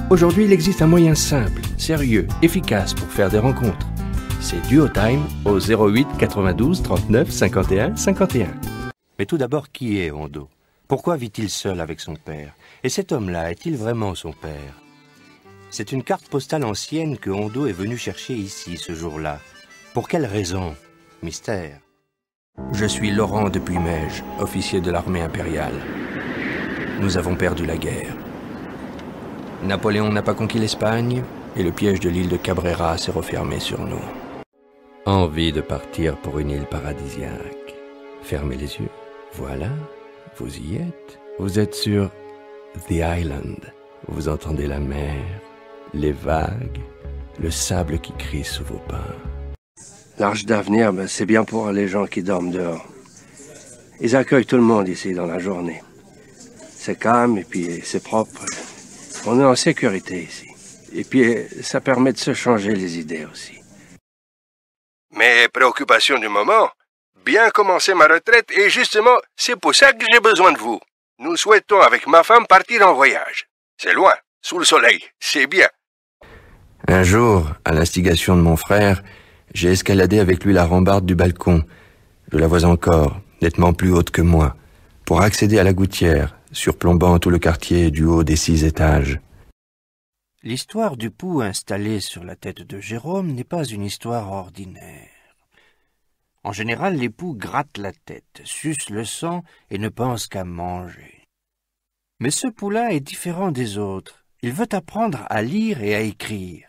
Aujourd'hui, il existe un moyen simple, sérieux, efficace pour faire des rencontres. C'est DuoTime au 08 92 39 51 51. Mais tout d'abord, qui est Hondo? Pourquoi vit-il seul avec son père? Et cet homme-là, est-il vraiment son père? C'est une carte postale ancienne que Hondo est venu chercher ici, ce jour-là. Pour quelle raison? Mystère. Je suis Laurent de Puymèges, officier de l'armée impériale. Nous avons perdu la guerre. Napoléon n'a pas conquis l'Espagne, et le piège de l'île de Cabrera s'est refermé sur nous. Envie de partir pour une île paradisiaque. Fermez les yeux. Voilà, vous y êtes. Vous êtes sur The Island. Vous entendez la mer, les vagues, le sable qui crie sous vos pas. L'Arche d'Avenir, c'est bien pour les gens qui dorment dehors. Ils accueillent tout le monde ici dans la journée. C'est calme et puis c'est propre. On est en sécurité ici. Et puis ça permet de se changer les idées aussi. Mes préoccupations du moment, bien commencer ma retraite et justement, c'est pour ça que j'ai besoin de vous. Nous souhaitons avec ma femme partir en voyage. C'est loin, sous le soleil, c'est bien. Un jour, à l'instigation de mon frère, j'ai escaladé avec lui la rambarde du balcon. Je la vois encore, nettement plus haute que moi, pour accéder à la gouttière, surplombant tout le quartier du haut des 6 étages. L'histoire du pou installé sur la tête de Jérôme n'est pas une histoire ordinaire. En général, les poux grattent la tête, sucent le sang et ne pensent qu'à manger. Mais ce pou-là est différent des autres. Il veut apprendre à lire et à écrire.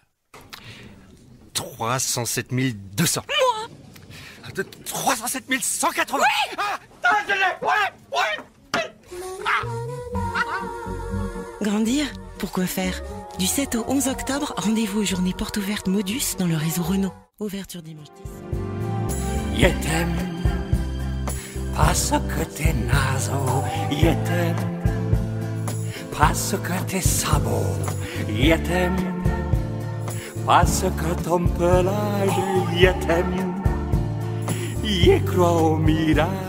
307 200. Moi 307 180. Oui Grandir? Pourquoi faire? Du 7 au 11 octobre, rendez-vous aux journées portes ouvertes Modus dans le réseau Renault. Ouverture dimanche 10. Yetem, parce que t'es nazo. Yetem, parce que t'es sabot. Yetem, parce que ton pelage. Yetem, y crois au mirage.